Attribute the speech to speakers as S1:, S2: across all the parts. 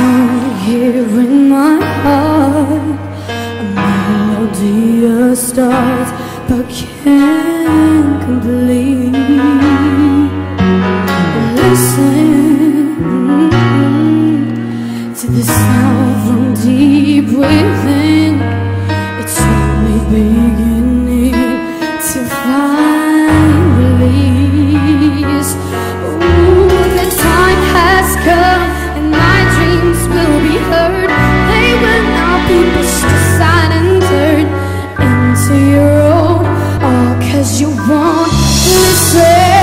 S1: song here in my heart, a melody starts but can't complete. Listen to the sound from deep within. It's only beginning to find release. Ooh, the time has come and my dreams will be heard. They will not be pushed aside and turned into your own, all 'cause you won't listen.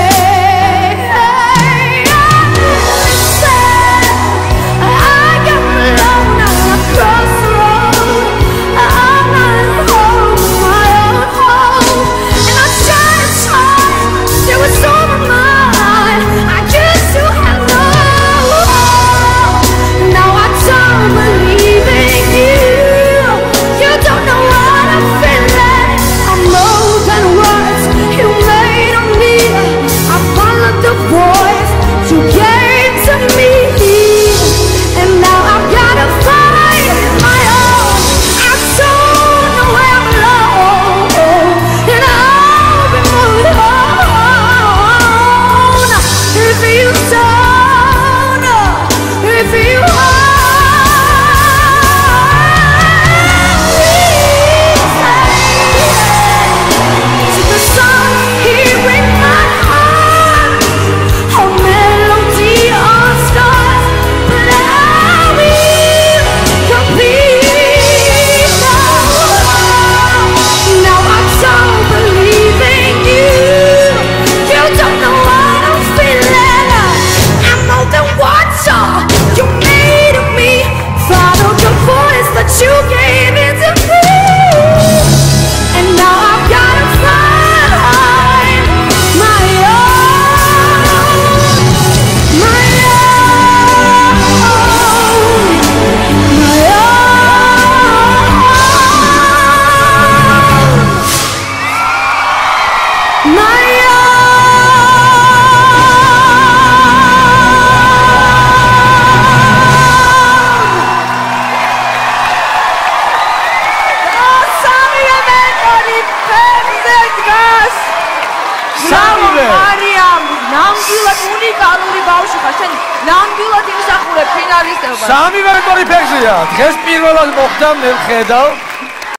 S2: სამი ვექტორი ფეხზეა. დღეს პირველად მოხდა მე ვხედავ